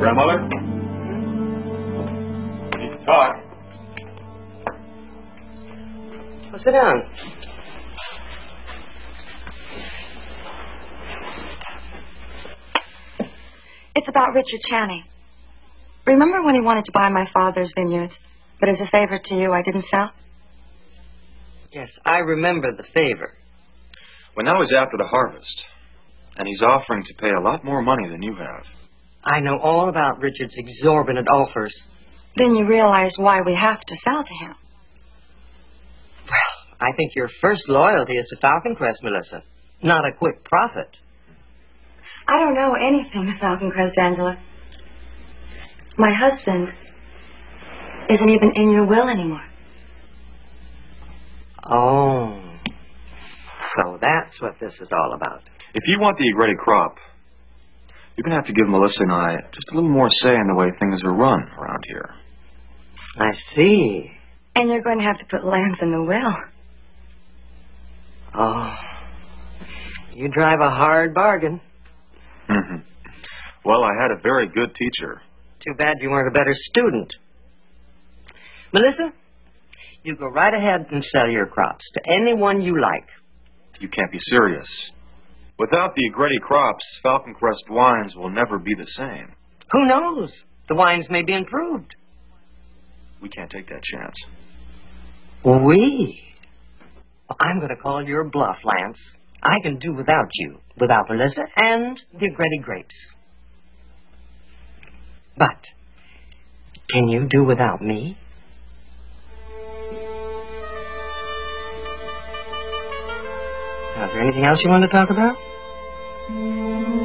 Grandmother? We need to talk. Well, sit down. It's about Richard Channing. Remember when he wanted to buy my father's vineyards, but as a favor to you, I didn't sell? Yes, I remember the favor. Well, now he's after the harvest, and he's offering to pay a lot more money than you have. I know all about Richard's exorbitant offers. Then you realize why we have to sell to him. Well, I think your first loyalty is to Falcon Crest, Melissa, not a quick profit. I don't know anything of Falcon Crest, Angela. My husband isn't even in your will anymore. Oh, so that's what this is all about. If you want the Agretti crop, you're going to have to give Melissa and I just a little more say in the way things are run around here. I see. And you're going to have to put Lance in the will. Oh, you drive a hard bargain. Mm-hmm. Well, I had a very good teacher. Too bad you weren't a better student. Melissa, you go right ahead and sell your crops to anyone you like. You can't be serious. Without the Agretti crops, Falcon Crest wines will never be the same. Who knows? The wines may be improved. We can't take that chance. We? Well, I'm going to call your bluff, Lance. I can do without you, without Melissa and the Agretti grapes. But can you do without me? Now, is there anything else you want to talk about?